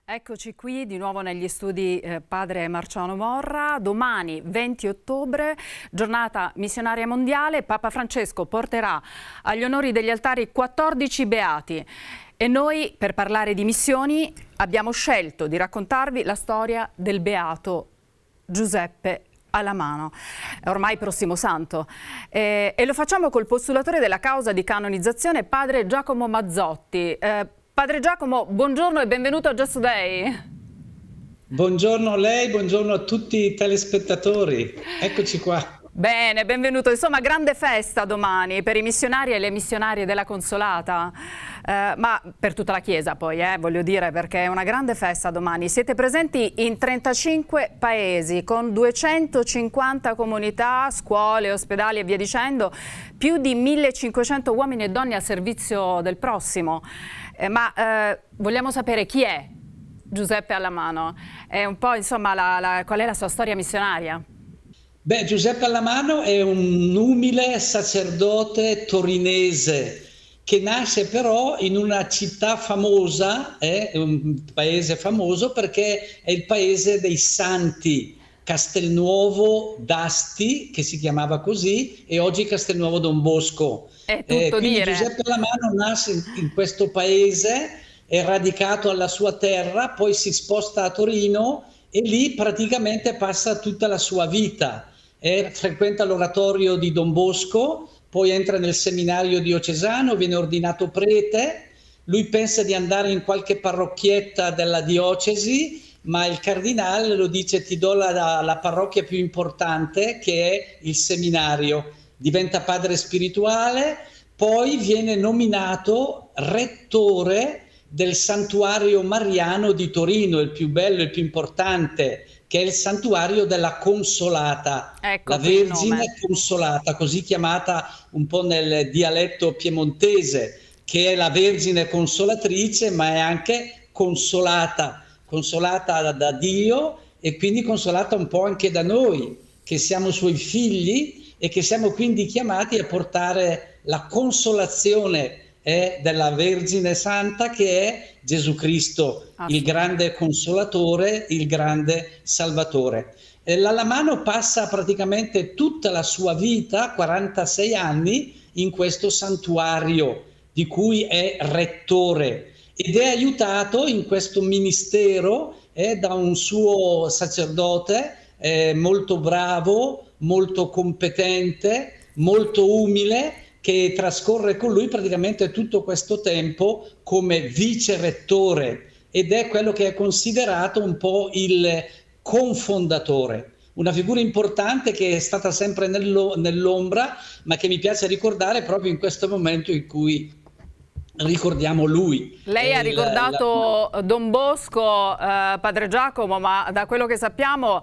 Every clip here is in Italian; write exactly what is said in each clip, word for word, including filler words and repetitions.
Eccoci qui di nuovo negli studi eh, Padre Marciano Morra. Domani venti ottobre, giornata missionaria mondiale, Papa Francesco porterà agli onori degli altari quattordici beati e noi per parlare di missioni abbiamo scelto di raccontarvi la storia del beato Giuseppe Alamano, ormai prossimo santo, eh, e lo facciamo col postulatore della causa di canonizzazione, Padre Giacomo Mazzotti. Eh, Padre Giacomo, buongiorno e benvenuto a Just Today. Buongiorno a lei, buongiorno a tutti i telespettatori. Eccoci qua. Bene, benvenuto. Insomma, grande festa domani per i missionari e le missionarie della Consolata, eh, ma per tutta la Chiesa poi, eh, voglio dire, perché è una grande festa domani. Siete presenti in trentacinque paesi con duecentocinquanta comunità, scuole, ospedali e via dicendo, più di millecinquecento uomini e donne al servizio del prossimo. Eh, ma eh, vogliamo sapere chi è Giuseppe Alamano? È un po', insomma, la, la, qual è la sua storia missionaria? Beh, Giuseppe Alamano è un umile sacerdote torinese che nasce però in una città famosa, è eh, un paese famoso perché è il paese dei santi, Castelnuovo d'Asti, che si chiamava così, e oggi Castelnuovo Don Bosco. È tutto eh, quindi dire. Giuseppe Alamano nasce in, in questo paese, è radicato alla sua terra, poi si sposta a Torino e lì praticamente passa tutta la sua vita. Eh, frequenta l'oratorio di Don Bosco, poi entra nel seminario diocesano, viene ordinato prete. Lui pensa di andare in qualche parrocchietta della diocesi, ma il cardinale lo dice: ti do la, la parrocchia più importante, che è il seminario. Diventa padre spirituale, poi viene nominato rettore del santuario mariano di Torino, il più bello e il più importante, che è il santuario della Consolata, ecco la Vergine Consolata, così chiamata un po' nel dialetto piemontese, che è la Vergine Consolatrice, ma è anche consolata, consolata da, da Dio e quindi consolata un po' anche da noi, che siamo suoi figli e che siamo quindi chiamati a portare la consolazione eh, della Vergine Santa, che è Gesù Cristo, il grande consolatore, il grande salvatore. L'Alamano passa praticamente tutta la sua vita, quarantasei anni, in questo santuario di cui è rettore ed è aiutato in questo ministero eh, da un suo sacerdote eh, molto bravo, molto competente, molto umile, che trascorre con lui praticamente tutto questo tempo come vice rettore ed è quello che è considerato un po' il confondatore, una figura importante che è stata sempre nell'ombra, ma che mi piace ricordare proprio in questo momento in cui ricordiamo lui. Lei ha ricordato la... Don Bosco, eh, Padre Giacomo, ma da quello che sappiamo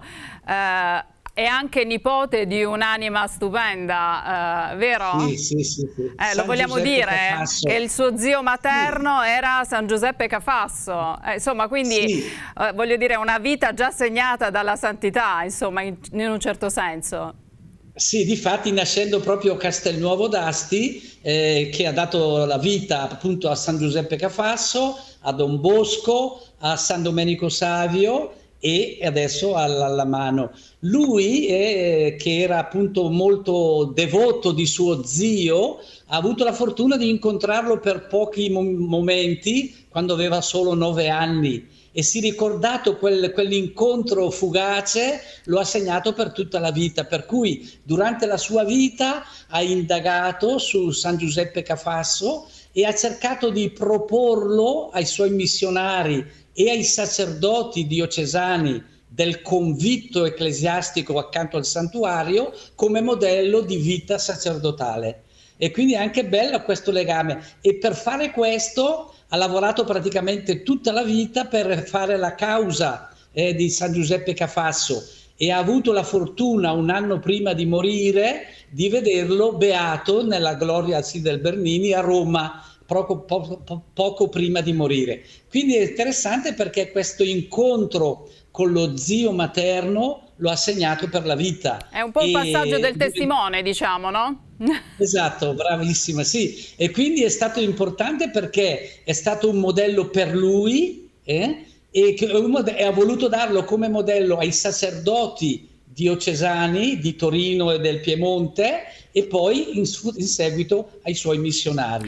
eh, è anche nipote di un'anima stupenda, eh, vero? Sì, sì, sì. sì. Eh, lo vogliamo Giuseppe dire, Cafasso. che il suo zio materno sì. era San Giuseppe Cafasso. Eh, insomma, quindi sì. eh, voglio dire, una vita già segnata dalla santità, insomma, in, in un certo senso. Sì, difatti nascendo proprio a Castelnuovo d'Asti, eh, che ha dato la vita appunto a San Giuseppe Cafasso, a Don Bosco, a San Domenico Savio e adesso all'Alamano. Lui, eh, che era appunto molto devoto di suo zio, ha avuto la fortuna di incontrarlo per pochi mom momenti, quando aveva solo nove anni, e si è ricordato quel, quell'incontro fugace, lo ha segnato per tutta la vita, per cui durante la sua vita ha indagato su San Giuseppe Cafasso e ha cercato di proporlo ai suoi missionari e ai sacerdoti diocesani del convitto ecclesiastico accanto al santuario come modello di vita sacerdotale. E quindi è anche bello questo legame, e per fare questo ha lavorato praticamente tutta la vita per fare la causa eh, di San Giuseppe Cafasso e ha avuto la fortuna un anno prima di morire di vederlo beato nella Gloria sì, del Bernini a Roma, poco, poco, poco prima di morire. Quindi è interessante perché questo incontro con lo zio materno lo ha segnato per la vita. È un po' un passaggio del testimone, diciamo, no? Esatto, bravissima, sì. E quindi è stato importante perché è stato un modello per lui eh? e che ha voluto darlo come modello ai sacerdoti diocesani di Torino e del Piemonte e poi in, in seguito ai suoi missionari.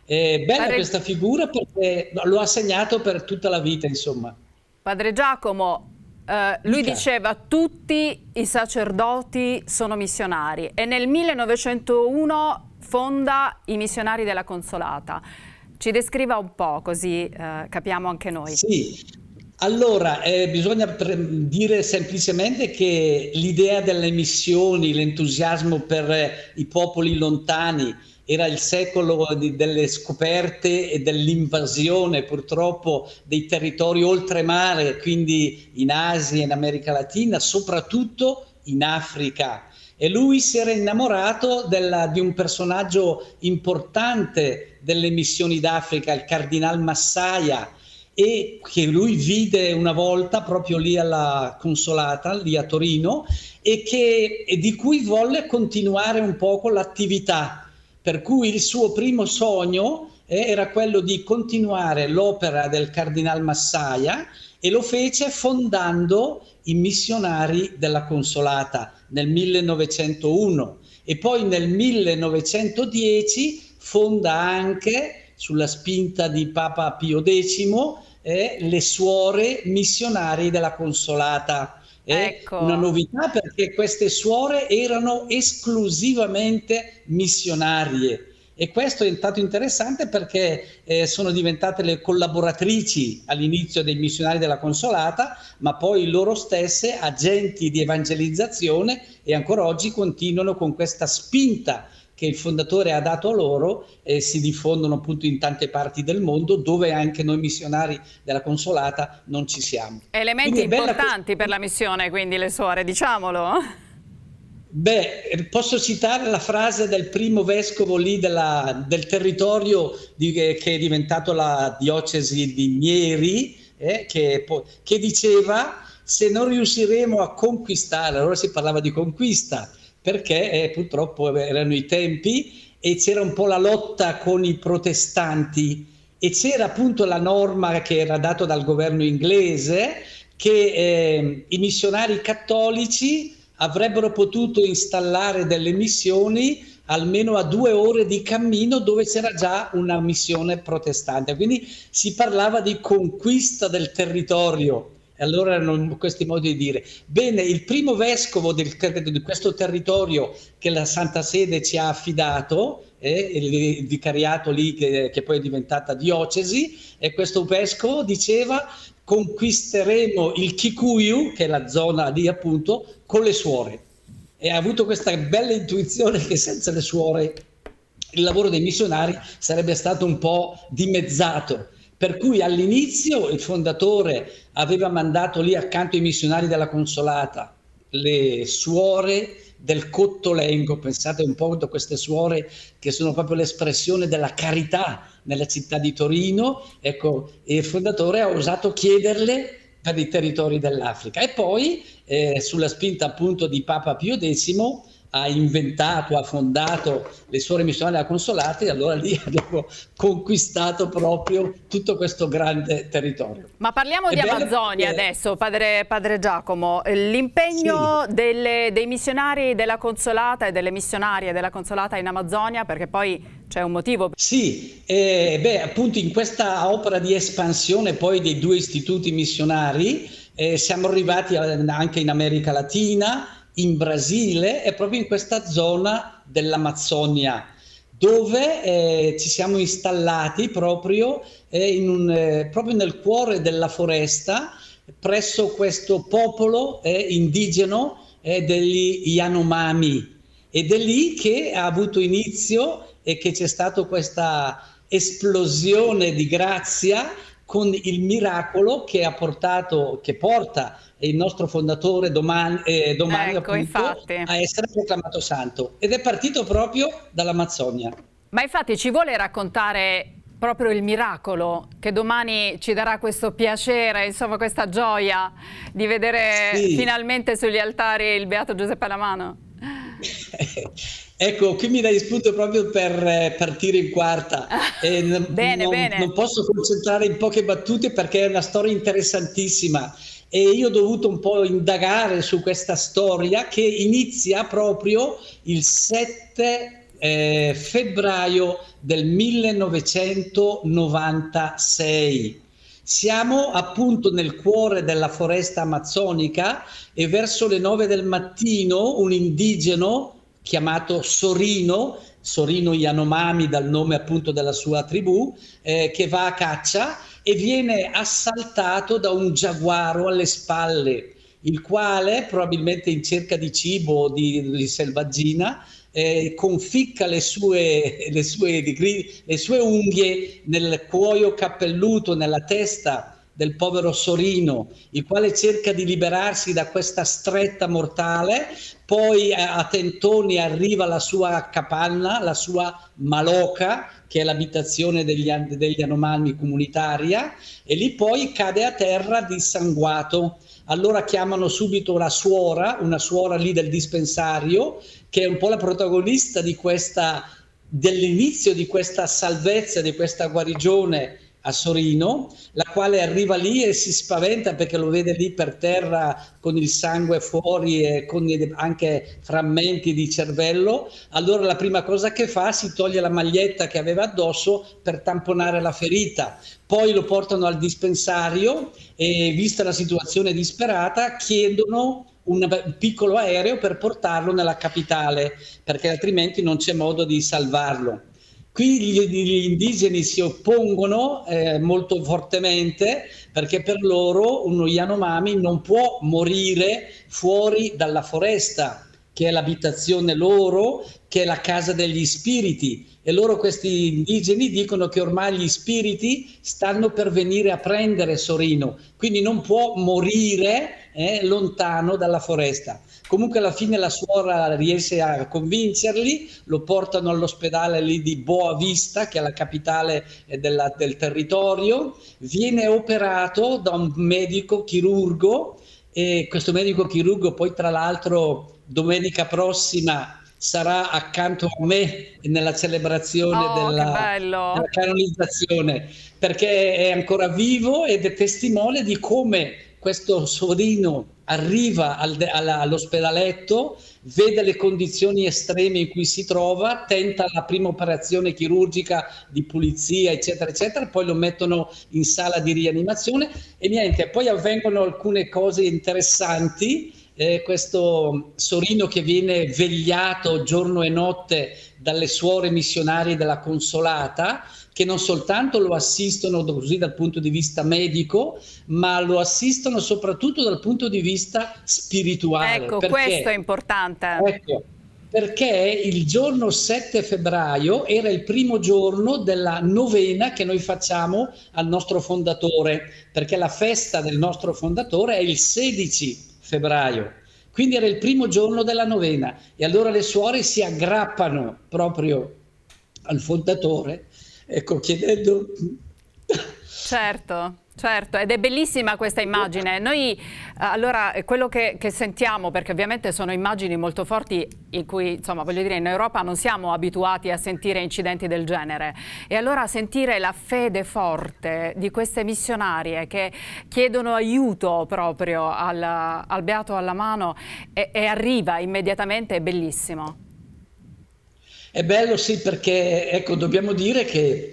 È bella Padre... questa figura perché lo ha segnato per tutta la vita, insomma. Padre Giacomo, eh, lui Dica. diceva tutti i sacerdoti sono missionari e nel millenovecentouno fonda i Missionari della Consolata. Ci descriva un po', così eh, capiamo anche noi. Sì. Allora, eh, bisogna dire semplicemente che l'idea delle missioni, l'entusiasmo per eh, i popoli lontani, era il secolo di, delle scoperte e dell'invasione purtroppo dei territori oltremare, quindi in Asia, in America Latina, soprattutto in Africa. E lui si era innamorato della, di un personaggio importante delle missioni d'Africa, il Cardinal Massaia, e che lui vide una volta proprio lì alla Consolata, lì a Torino, e, che, e di cui volle continuare un poco l'attività. Per cui il suo primo sogno eh, era quello di continuare l'opera del Cardinal Massaia e lo fece fondando i Missionari della Consolata nel millenovecentouno e poi nel millenovecentodieci fonda anche, sulla spinta di Papa Pio decimo, eh, le Suore Missionari della Consolata. È ecco. Una novità perché queste suore erano esclusivamente missionarie e questo è stato interessante perché eh, sono diventate le collaboratrici all'inizio dei Missionari della Consolata, ma poi loro stesse agenti di evangelizzazione e ancora oggi continuano con questa spinta che il fondatore ha dato a loro e si diffondono appunto in tante parti del mondo dove anche noi missionari della Consolata non ci siamo. Elementi importanti per la missione, quindi le suore, diciamolo. Beh, posso citare la frase del primo vescovo lì della, del territorio di, che è diventato la diocesi di Nieri, eh, che, che diceva: se non riusciremo a conquistare, allora si parlava di conquista, perché eh, purtroppo erano i tempi e c'era un po' la lotta con i protestanti e c'era appunto la norma che era data dal governo inglese che eh, i missionari cattolici avrebbero potuto installare delle missioni almeno a due ore di cammino dove c'era già una missione protestante, quindi si parlava di conquista del territorio. E allora erano questi modi di dire. Bene, il primo vescovo del, di questo territorio che la Santa Sede ci ha affidato, eh, il, il vicariato lì che, che poi è diventata diocesi, e questo vescovo diceva: conquisteremo il Kikuyu, che è la zona lì appunto, con le suore. E ha avuto questa bella intuizione che senza le suore il lavoro dei missionari sarebbe stato un po' dimezzato. Per cui all'inizio il fondatore aveva mandato lì accanto ai missionari della Consolata le suore del Cottolengo, pensate un po' a queste suore che sono proprio l'espressione della carità nella città di Torino, ecco, e il fondatore ha osato chiederle per i territori dell'Africa e poi eh, sulla spinta appunto di Papa Pio decimo ha inventato, ha fondato le Suore Missionarie della Consolata e allora lì abbiamo conquistato proprio tutto questo grande territorio. Ma parliamo È di Amazzonia perché... adesso, padre, padre Giacomo. L'impegno sì. dei missionari della Consolata e delle missionarie della Consolata in Amazzonia, perché poi c'è un motivo. Sì, eh, beh, appunto in questa opera di espansione poi dei due istituti missionari eh, siamo arrivati anche in America Latina, in Brasile e proprio in questa zona dell'Amazzonia dove eh, ci siamo installati proprio, eh, in un, eh, proprio nel cuore della foresta presso questo popolo eh, indigeno eh, degli Yanomami ed è lì che ha avuto inizio e che c'è stata questa esplosione di grazia con il miracolo che ha portato, che porta il nostro fondatore domani, eh, domani ecco, appunto, a essere proclamato santo ed è partito proprio dall'Amazzonia. Ma infatti ci vuole raccontare proprio il miracolo che domani ci darà questo piacere, insomma questa gioia di vedere sì. finalmente sugli altari il Beato Giuseppe Lamano? Ecco, qui mi dai spunto proprio per eh, partire in quarta. E non, Bene, non- bene. non posso concentrare in poche battute perché è una storia interessantissima e io ho dovuto un po' indagare su questa storia che inizia proprio il sette eh, febbraio del millenovecentonovantasei. Siamo appunto nel cuore della foresta amazzonica e verso le nove del mattino un indigeno chiamato Sorino, Sorino Yanomami dal nome appunto della sua tribù, eh, che va a caccia e viene assaltato da un giaguaro alle spalle, il quale probabilmente in cerca di cibo o di, di selvaggina eh, conficca le sue, le, sue, le sue unghie nel cuoio cappelluto, nella testa del povero Sorino, il quale cerca di liberarsi da questa stretta mortale, poi a tentoni arriva alla sua capanna, la sua maloca, che è l'abitazione degli, degli Yanomami comunitaria, e lì poi cade a terra dissanguato. Allora chiamano subito la suora, una suora lì del dispensario, che è un po' la protagonista di questa, dell'inizio di questa salvezza, di questa guarigione a Sorino, la quale arriva lì e si spaventa perché lo vede lì per terra con il sangue fuori e con anche frammenti di cervello. Allora la prima cosa che fa, si toglie la maglietta che aveva addosso per tamponare la ferita. Poi lo portano al dispensario e, vista la situazione disperata, chiedono un piccolo aereo per portarlo nella capitale, perché altrimenti non c'è modo di salvarlo. Qui gli, gli indigeni si oppongono eh, molto fortemente, perché per loro uno Yanomami non può morire fuori dalla foresta, che è l'abitazione loro, che è la casa degli spiriti. E loro, questi indigeni, dicono che ormai gli spiriti stanno per venire a prendere Sorino, quindi non può morire eh, lontano dalla foresta. Comunque alla fine la suora riesce a convincerli, lo portano all'ospedale lì di Boa Vista, che è la capitale della, del territorio, viene operato da un medico chirurgo e questo medico chirurgo poi tra l'altro domenica prossima sarà accanto a me nella celebrazione Oh, della, della canonizzazione, perché è ancora vivo ed è testimone di come questo Sorino arriva al, alla, all'ospedaletto, vede le condizioni estreme in cui si trova, tenta la prima operazione chirurgica di pulizia, eccetera, eccetera, poi lo mettono in sala di rianimazione e niente, poi avvengono alcune cose interessanti. Eh, questo Sorino che viene vegliato giorno e notte dalle suore missionarie della Consolata, che non soltanto lo assistono così dal punto di vista medico, ma lo assistono soprattutto dal punto di vista spirituale. Ecco, perché, questo è importante. Ecco, perché il giorno sette febbraio era il primo giorno della novena che noi facciamo al nostro fondatore, perché la festa del nostro fondatore è il sedici febbraio. Quindi era il primo giorno della novena e allora le suore si aggrappano proprio al fondatore, ecco, chiedendo... Certo, certo, ed è bellissima questa immagine. Noi, allora, quello che, che sentiamo, perché ovviamente sono immagini molto forti in cui, insomma, voglio dire, in Europa non siamo abituati a sentire incidenti del genere. E allora sentire la fede forte di queste missionarie che chiedono aiuto proprio al, al Beato alla mano e, e arriva immediatamente è bellissimo. È bello, sì, perché, ecco, dobbiamo dire che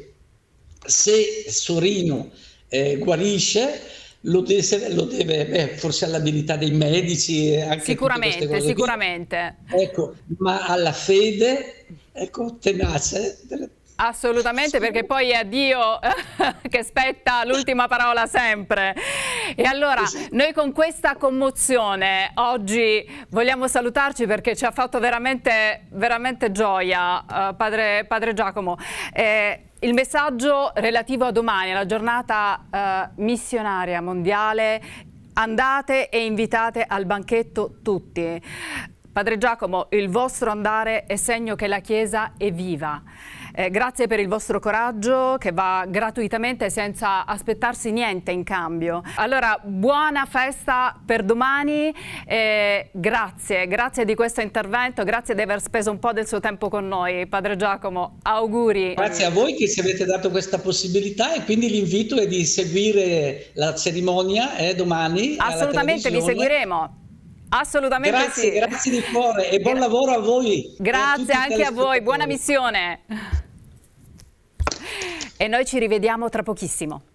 se Sorino eh, guarisce, lo deve, lo deve beh, forse all'abilità dei medici, anche sicuramente, cose sicuramente. Ecco, ma alla fede, ecco, tenace. Assolutamente, perché poi è Dio che spetta l'ultima parola sempre. E allora noi con questa commozione oggi vogliamo salutarci perché ci ha fatto veramente, veramente gioia, uh, padre, padre Giacomo. Eh, il messaggio relativo a domani, alla giornata uh, missionaria mondiale, andate e invitate al banchetto tutti. Padre Giacomo, il vostro andare è segno che la Chiesa è viva. Eh, grazie per il vostro coraggio che va gratuitamente senza aspettarsi niente in cambio. Allora, buona festa per domani, eh, grazie, grazie di questo intervento, grazie di aver speso un po' del suo tempo con noi. Padre Giacomo, auguri. Grazie a voi che ci avete dato questa possibilità e quindi l'invito è di seguire la cerimonia eh, domani. Assolutamente, vi seguiremo. Assolutamente grazie, sì. Grazie di cuore e buon Gra lavoro a voi. Grazie a anche a voi, buona missione. E noi ci rivediamo tra pochissimo.